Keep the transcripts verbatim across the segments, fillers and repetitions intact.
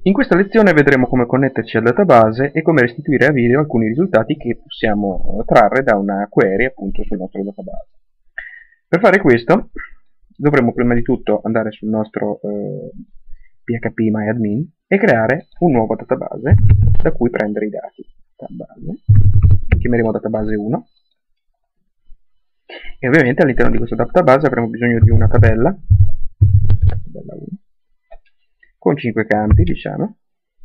In questa lezione vedremo come connetterci al database e come restituire a video alcuni risultati che possiamo trarre da una query appunto sul nostro database. Per fare questo dovremo prima di tutto andare sul nostro eh, P H P MyAdmin e creare un nuovo database da cui prendere i dati. Database. Chiameremo database uno e ovviamente all'interno di questo database avremo bisogno di una tabella, tabella uno, con cinque campi, diciamo.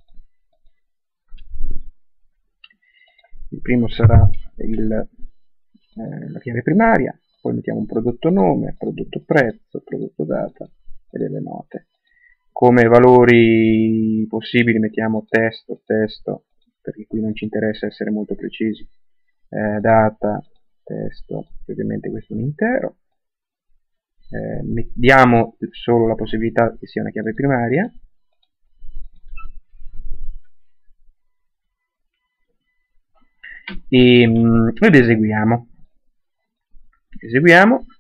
Il primo sarà il, eh, la chiave primaria, poi mettiamo un prodotto nome, prodotto prezzo, prodotto data e delle note. Come valori possibili mettiamo testo, testo, perché qui non ci interessa essere molto precisi, eh, data, testo, ovviamente questo è un intero. Eh, diamo solo la possibilità che sia una chiave primaria. E, mm, ed eseguiamo eseguiamo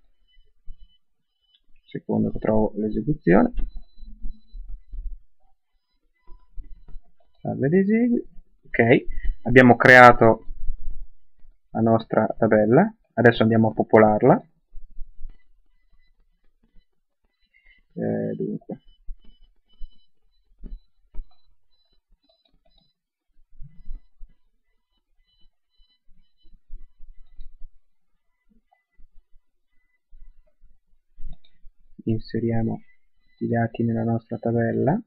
secondo che trovo l'esecuzione, salva ed esegui. Ok, abbiamo creato la nostra tabella, adesso andiamo a popolarla. Eh, dunque inseriamo i dati nella nostra tabella.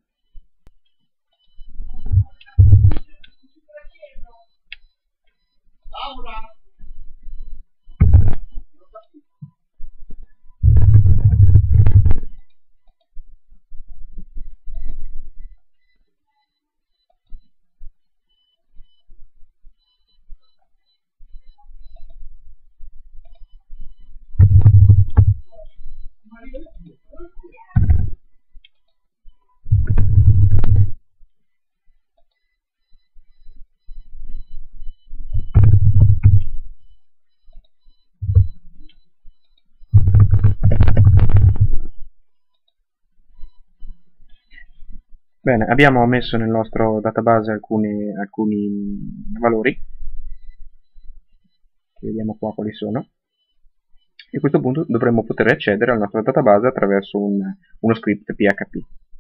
Bene, abbiamo messo nel nostro database alcuni, alcuni valori, che vediamo qua quali sono, e a questo punto dovremmo poter accedere al nostro database attraverso un, uno script P H P.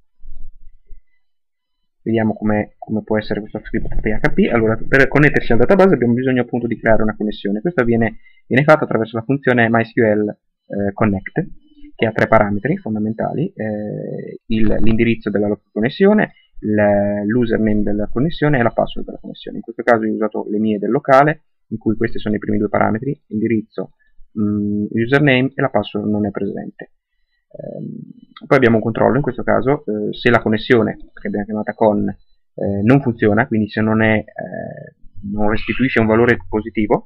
Vediamo come può essere questo script P H P. Allora, per connettersi al database abbiamo bisogno appunto di creare una connessione. Questo viene, viene fatto attraverso la funzione MySQL eh, connect, che ha tre parametri fondamentali: eh, l'indirizzo della connessione, l'username della connessione e la password della connessione. In questo caso io ho usato le mie del locale, in cui questi sono i primi due parametri: indirizzo, mh, username, e la password non è presente. Eh, poi abbiamo un controllo, in questo caso, eh, se la connessione, che abbiamo chiamata con, eh, non funziona, quindi se non, è, eh, non restituisce un valore positivo,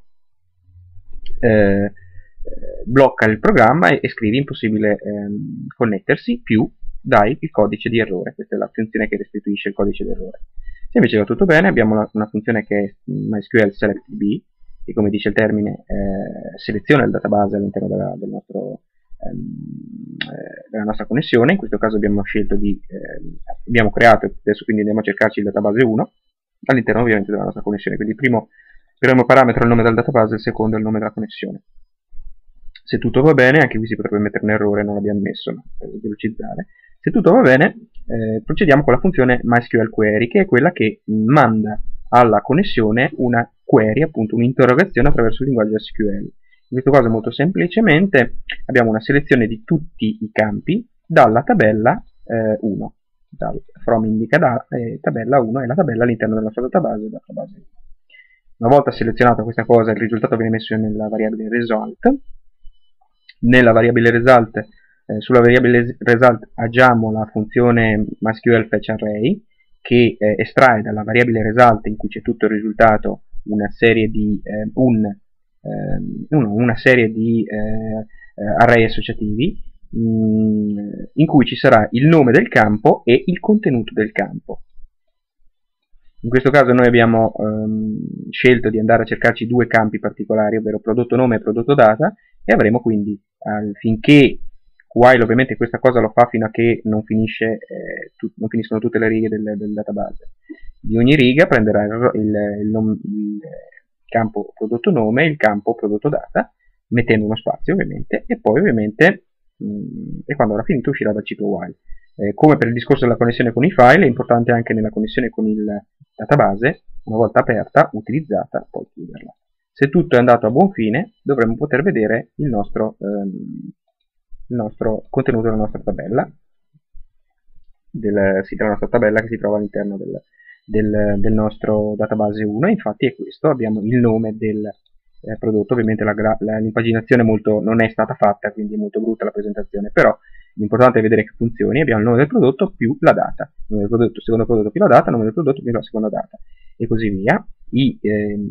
eh, blocca il programma e, e scrivi impossibile ehm, connettersi, più dai il codice di errore. Questa è la funzione che restituisce il codice di errore. Se invece va tutto bene, abbiamo una, una funzione che è MySQL selectDB, che, come dice il termine, eh, seleziona il database all'interno della, del nostro, ehm, eh, della nostra connessione. In questo caso abbiamo scelto di eh, abbiamo creato, adesso quindi andiamo a cercarci il database uno all'interno ovviamente della nostra connessione. Quindi il primo, primo parametro è il nome del database, il secondo è il nome della connessione. Se tutto va bene, anche qui si potrebbe mettere un errore, non l'abbiamo messo, ma per velocizzare. Se tutto va bene, eh, procediamo con la funzione MySQLQuery, che è quella che manda alla connessione una query, appunto un'interrogazione attraverso il linguaggio S Q L. In questo caso molto semplicemente abbiamo una selezione di tutti i campi dalla tabella eh, uno, dal from indica da, eh, tabella uno è la tabella all'interno della nostra database, database uno. Una volta selezionata questa cosa, il risultato viene messo nella variabile result. Nella variabile result, eh, sulla variabile result agiamo la funzione MySQLFetchArray, che eh, estrae dalla variabile result, in cui c'è tutto il risultato, una serie di, eh, un, eh, uno, una serie di eh, array associativi, mh, in cui ci sarà il nome del campo e il contenuto del campo. In questo caso noi abbiamo ehm, scelto di andare a cercarci due campi particolari, ovvero prodotto nome e prodotto data, e avremo quindi, eh, finché while ovviamente questa cosa lo fa fino a che non, finisce, eh, tu, non finiscono tutte le righe del, del database. Di ogni riga prenderà il, il, il, nom, il campo prodotto nome e il campo prodotto data, mettendo uno spazio ovviamente, e poi ovviamente, mh, e quando avrà finito uscirà dal ciclo while. Eh, come per il discorso della connessione con i file, è importante anche nella connessione con il database, una volta aperta, utilizzata, poi chiuderla. Se tutto è andato a buon fine, dovremo poter vedere il nostro, ehm, il nostro contenuto della nostra tabella, del, sì, della nostra tabella che si trova all'interno del, del, del nostro database uno. Infatti è questo, abbiamo il nome del eh, prodotto. Ovviamente l'impaginazione non è stata fatta, quindi è molto brutta la presentazione, però l'importante è vedere che funzioni. Abbiamo il nome del prodotto più la data, il nome del prodotto, secondo prodotto più la data, il nome del prodotto più la seconda data, e così via. I, ehm,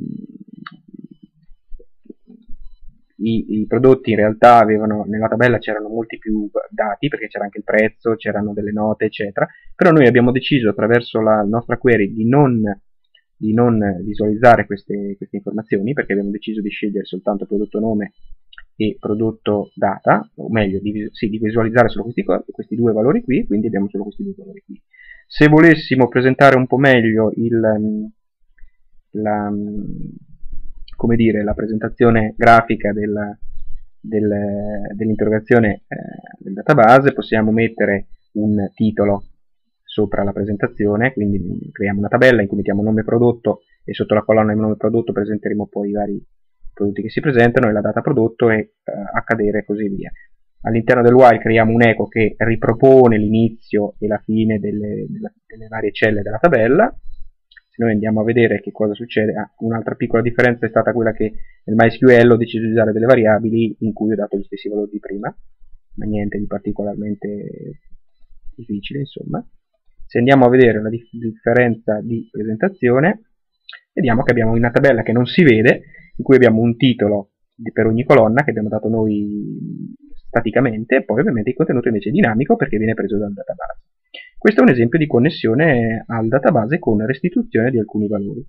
I, i prodotti in realtà avevano, nella tabella c'erano molti più dati, perché c'era anche il prezzo, c'erano delle note, eccetera, però noi abbiamo deciso attraverso la nostra query di non, di non visualizzare queste, queste informazioni, perché abbiamo deciso di scegliere soltanto prodotto nome e prodotto data, o meglio, di, sì, di visualizzare solo questi, questi due valori qui, quindi abbiamo solo questi due valori qui. Se volessimo presentare un po' meglio il, la, come dire, la presentazione grafica della, del, dell'interrogazione eh, del database, possiamo mettere un titolo sopra la presentazione, quindi creiamo una tabella in cui mettiamo nome prodotto e sotto la colonna di nome prodotto presenteremo poi i vari prodotti che si presentano e la data prodotto e eh, accadere e così via. All'interno del while creiamo un eco che ripropone l'inizio e la fine delle, delle, delle varie celle della tabella. Se noi andiamo a vedere che cosa succede, ah, un'altra piccola differenza è stata quella che nel MySQL ho deciso di usare delle variabili in cui ho dato gli stessi valori di prima, ma niente di particolarmente difficile, insomma. Se andiamo a vedere la dif differenza di presentazione, vediamo che abbiamo una tabella che non si vede, in cui abbiamo un titolo per ogni colonna che abbiamo dato noi staticamente, e poi ovviamente il contenuto invece è dinamico perché viene preso dal database. Questo è un esempio di connessione al database con restituzione di alcuni valori.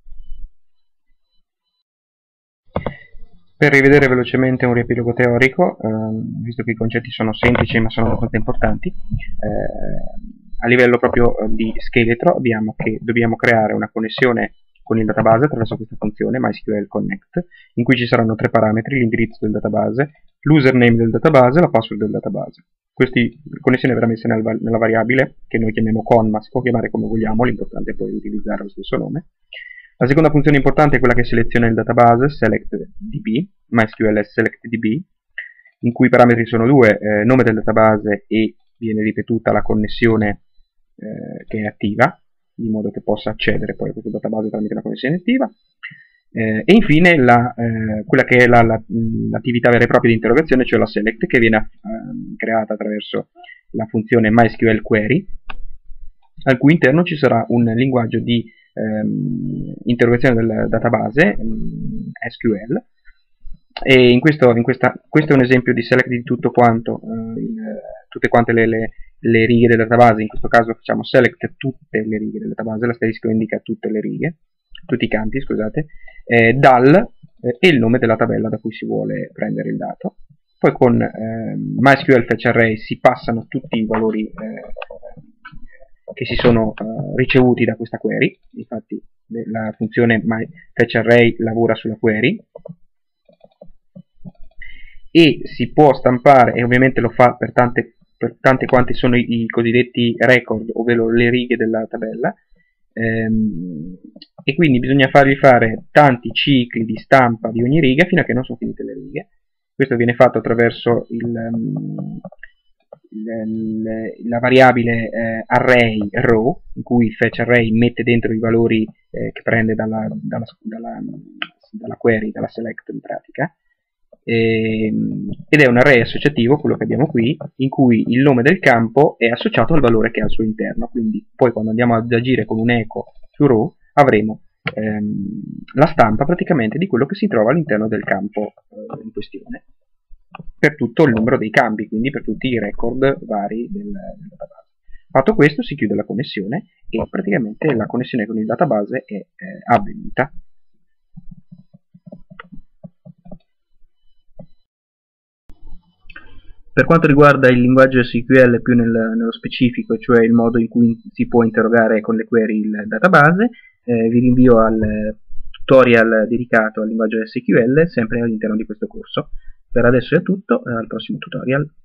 Per rivedere velocemente un riepilogo teorico, eh, visto che i concetti sono semplici ma sono abbastanza importanti, eh, a livello proprio di scheletro abbiamo che dobbiamo creare una connessione con il database attraverso questa funzione MySQL Connect, in cui ci saranno tre parametri: l'indirizzo del database, l'username del database e la password del database. Questa connessione verrà messa nel, nella variabile che noi chiamiamo con, ma si può chiamare come vogliamo, l'importante è poi utilizzare lo stesso nome. La seconda funzione importante è quella che seleziona il database, SelectDB, MySQL SelectDB, in cui i parametri sono due, eh, nome del database e viene ripetuta la connessione eh, che è attiva, di modo che possa accedere poi a questo database tramite una connessione attiva. Eh, e infine la, eh, quella che è l'attività la, la, vera e propria di interrogazione, cioè la select, che viene eh, creata attraverso la funzione MySQL Query, al cui interno ci sarà un linguaggio di ehm, interrogazione del database, ehm, S Q L, e in questo, in questa, questo è un esempio di select di tutto quanto, eh, il, tutte quante le, le, le righe del database. In questo caso facciamo select tutte le righe del database, l'asterisco indica tutte le righe, tutti i campi, scusate, eh, dal eh, e il nome della tabella da cui si vuole prendere il dato. Poi con eh, MySQL Fetch Array si passano tutti i valori eh, che si sono uh, ricevuti da questa query. Infatti la funzione MyFetchArray lavora sulla query e si può stampare, e ovviamente lo fa per tante, per tante quante sono i, i cosiddetti record, ovvero le righe della tabella, ehm, e quindi bisogna fargli fare tanti cicli di stampa di ogni riga fino a che non sono finite le righe. Questo viene fatto attraverso il, um, la variabile eh, array row, in cui fetch array mette dentro i valori eh, che prende dalla, dalla, dalla, dalla query, dalla select in pratica, e, ed è un array associativo, quello che abbiamo qui, in cui il nome del campo è associato al valore che ha al suo interno. Quindi poi quando andiamo ad agire con un echo su row avremo ehm, la stampa praticamente di quello che si trova all'interno del campo eh, in questione, per tutto il numero dei campi, quindi per tutti i record vari del, del database. Fatto questo si chiude la connessione e praticamente la connessione con il database è eh, avvenuta. Per quanto riguarda il linguaggio S Q L più nel, nello specifico, cioè il modo in cui si può interrogare con le query il database, eh, vi rinvio al tutorial dedicato al linguaggio S Q L, sempre all'interno di questo corso. Per adesso è tutto, al prossimo tutorial.